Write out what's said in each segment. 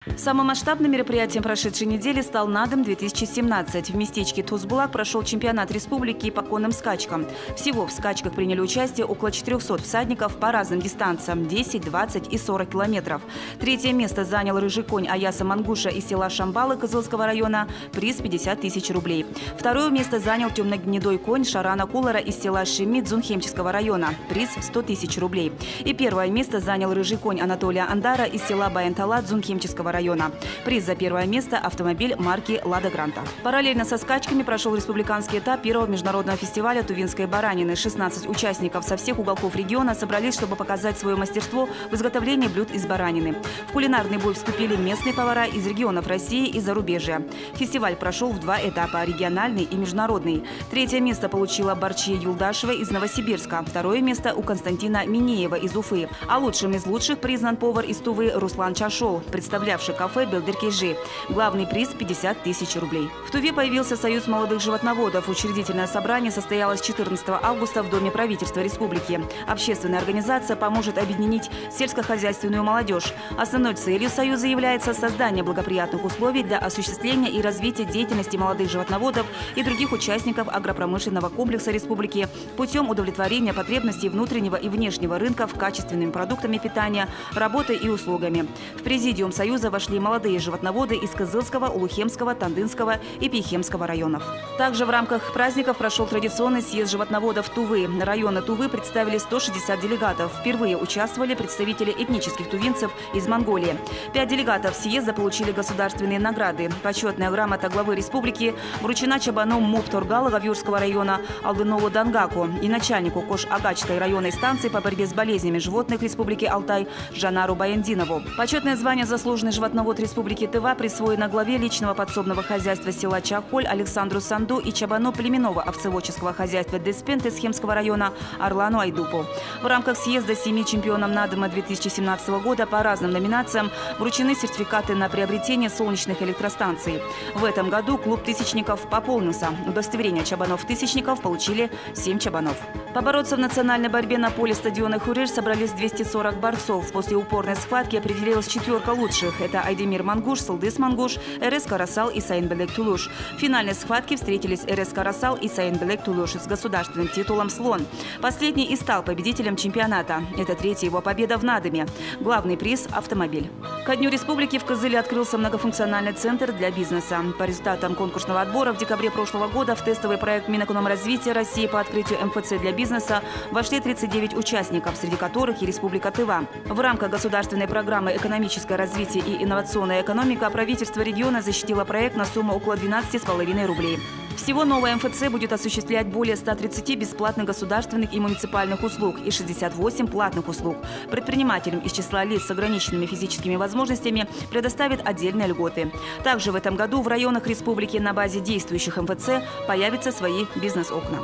Самым масштабным мероприятием прошедшей недели стал «Надым-2017». В местечке Тузбулак прошел чемпионат республики по конным скачкам. Всего в скачках приняли участие около 400 всадников по разным дистанциям – 10, 20 и 40 километров. Третье место занял рыжий конь Аяса Мангуша из села Шамбалы Кызылского района, приз 50 тысяч рублей. Второе место занял темногнедой конь Шарана Кулара из села Шимит Дзунхемческого района, приз 100 тысяч рублей. И первое место занял рыжий конь Анатолия Андара из села Баянтала Дзунхемческого района. Приз за первое место – автомобиль марки «Лада Гранта». Параллельно со скачками прошел республиканский этап первого международного фестиваля тувинской баранины. 16 участников со всех уголков региона собрались, чтобы показать свое мастерство в изготовлении блюд из баранины. В кулинарный бой вступили местные повара из регионов России и зарубежья. Фестиваль прошел в два этапа – региональный и международный. Третье место получила Барчия Юлдашева из Новосибирска. Второе место у Константина Минеева из Уфы. А лучшим из лучших признан повар из Тувы Руслан Чашол, представлявший кафе «Белдеркейжи». Главный приз – 50 тысяч рублей. В Туве появился Союз молодых животноводов. Учредительное собрание состоялось 14 августа в Доме правительства республики. Общественная организация поможет объединить сельскохозяйственную молодежь. Основной целью Союза является создание благоприятных условий для осуществления и развития деятельности молодых животноводов и других участников агропромышленного комплекса республики путем удовлетворения потребностей внутреннего и внешнего рынков качественными продуктами питания, работой и услугами. В президиум Союза вошли молодые животноводы из Кызылского, Улухемского, Тандынского и Пейхемского районов. Также в рамках праздников прошел традиционный съезд животноводов Тувы. Районы Тувы представили 160 делегатов. Впервые участвовали представители этнических тувинцев из Монголии. 5 делегатов съезда получили государственные награды. Почетная грамота главы республики вручена чабану Муптургала Гавюрского района Алдынову Дангаку и начальнику Кош-Агачской районной станции по борьбе с болезнями животных Республики Алтай Жанару Баяндинову. Почетное звание «Заслуженный животновод Республики Тыва» присвоено главе личного подсобного хозяйства села Чахоль Александру Санду и чабану племенного овцеводческого хозяйства Деспент из Хемского района Орлану Айдупу. В рамках съезда 7 чемпионам Надыма 2017 года по разным номинациям вручены сертификаты на приобретение солнечных электростанций. В этом году клуб тысячников пополнился. Удостоверение чабанов-тысячников получили 7 чабанов. Побороться в национальной борьбе на поле стадиона Хуреш собрались 240 борцов. После упорной схватки определилась четверка лучших. Это Айдемир Мангуш, Сылдыс Мангуш, РС Карасал и Сайынбелек Тулуш. В финальной схватке встретились РС Карасал и Сайынбелек Тулуш с государственным титулом «Слон». Последний и стал победителем чемпионата. Это третья его победа в Надыме. Главный приз – автомобиль. Ко Дню Республики в Кызыле открылся многофункциональный центр для бизнеса. По результатам конкурсного отбора в декабре прошлого года в тестовый проект Минэкономразвития России по открытию МФЦ для бизнеса вошли 39 участников, среди которых и Республика Тыва. В рамках государственной программы «Экономическое развитие и инновационная экономика» правительство региона защитило проект на сумму около 12,5 рублей. Всего новая МФЦ будет осуществлять более 130 бесплатных государственных и муниципальных услуг и 68 платных услуг. Предпринимателям из числа лиц с ограниченными физическими возможностями предоставят отдельные льготы. Также в этом году в районах республики на базе действующих МФЦ появятся свои бизнес-окна.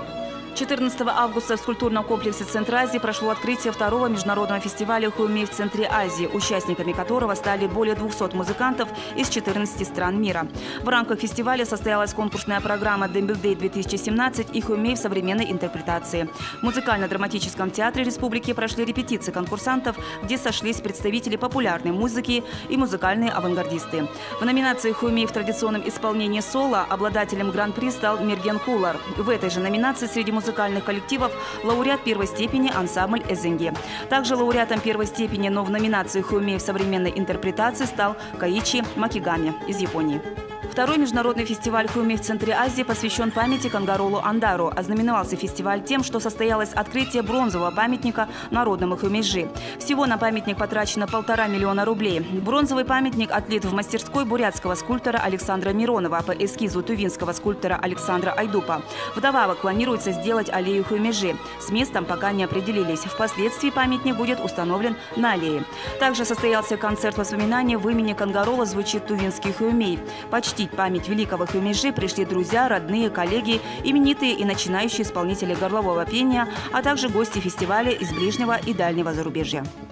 14 августа в скульптурном комплексе «Центр Азии» прошло открытие второго международного фестиваля «Хуэмей» в центре Азии, участниками которого стали более 200 музыкантов из 14 стран мира. В рамках фестиваля состоялась конкурсная программа «Дембелдей-2017» и «Хуэмей» в современной интерпретации. В музыкально-драматическом театре республики прошли репетиции конкурсантов, где сошлись представители популярной музыки и музыкальные авангардисты. В номинации «Хуэмей» в традиционном исполнении соло обладателем гран-при стал Мерген Кулар. В этой же номинации среди музыкальных коллективов лауреат первой степени ансамбль «Эзенге». Также лауреатом первой степени, но в номинации «Хуэмей» в современной интерпретации стал Каичи Макигами из Японии. Второй международный фестиваль «Хуэмей» в центре Азии посвящен памяти Кангаролу Андару. Ознаменовался фестиваль тем, что состоялось открытие бронзового памятника народному Хуэмейжи. Всего на памятник потрачено 1,5 миллиона рублей. Бронзовый памятник отлит в мастерской бурятского скульптора Александра Миронова по эскизу тувинского скульптора Александра Айдупа. Вдобавок планируется сделать аллею Хуэмейжи. С местом пока не определились. Впоследствии памятник будет установлен на аллее. Также состоялся концерт воспоминаний в имени Кангарола «Звучит тувинский Хуэмей». Почтить память великого Хуэмейжи пришли друзья, родные, коллеги, именитые и начинающие исполнители горлового пения, а также гости фестиваля из ближнего и дальнего зарубежья.